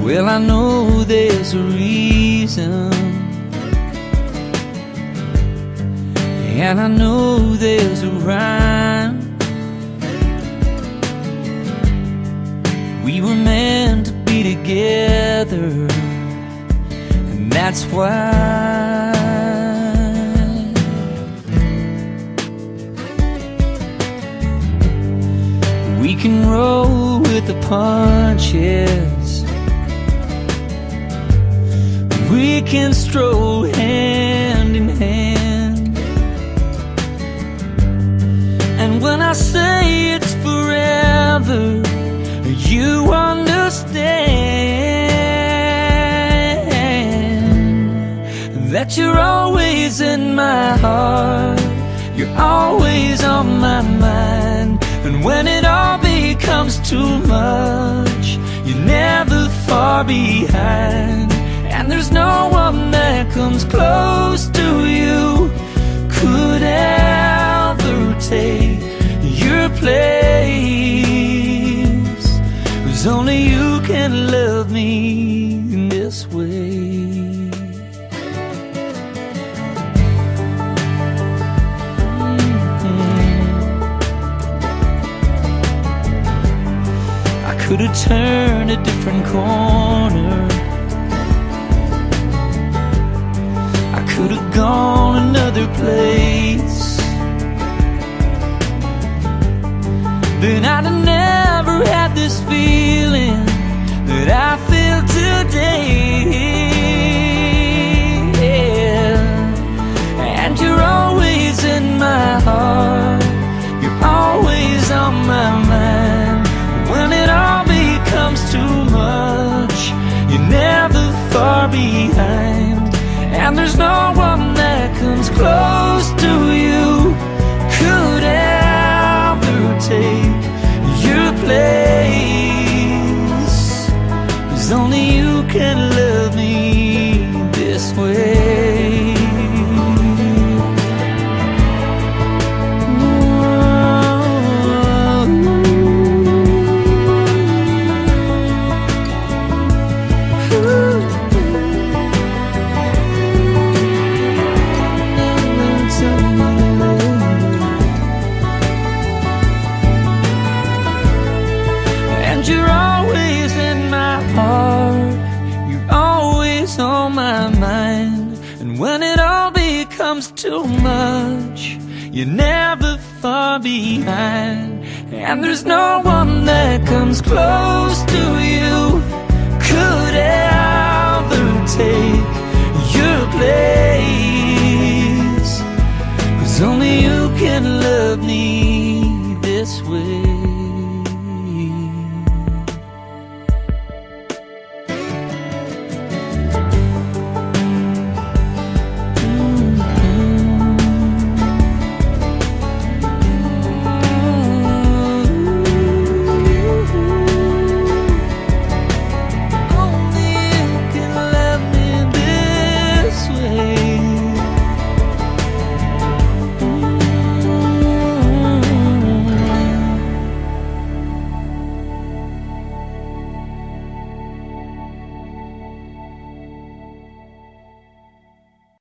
Well, I know there's a reason, and I know there's a rhyme. We were meant to be together, and that's why we can roll with the punches, we can stroll hand in hand. And when I say it's forever, you understand that you're always in my heart, you're always on my mind. And when it all becomes too much, you're never far behind. And there's no one that comes close to you, could ever take your place. 'Cause only you can love me in this way. I could have turned a different corner, I could have gone another place, then I'd have never had this feeling that I feel today. Yeah. And you're always in my heart, you're always on my mind. When it all becomes too much, you're never far behind. And there's no one that comes close to you, could ever take your place. 'Cause only you can love me this way. You're always in my heart, you're always on my mind. And when it all becomes too much, you're never far behind. And there's no one that comes close to you, could ever take your place. 'Cause only you can love me this way.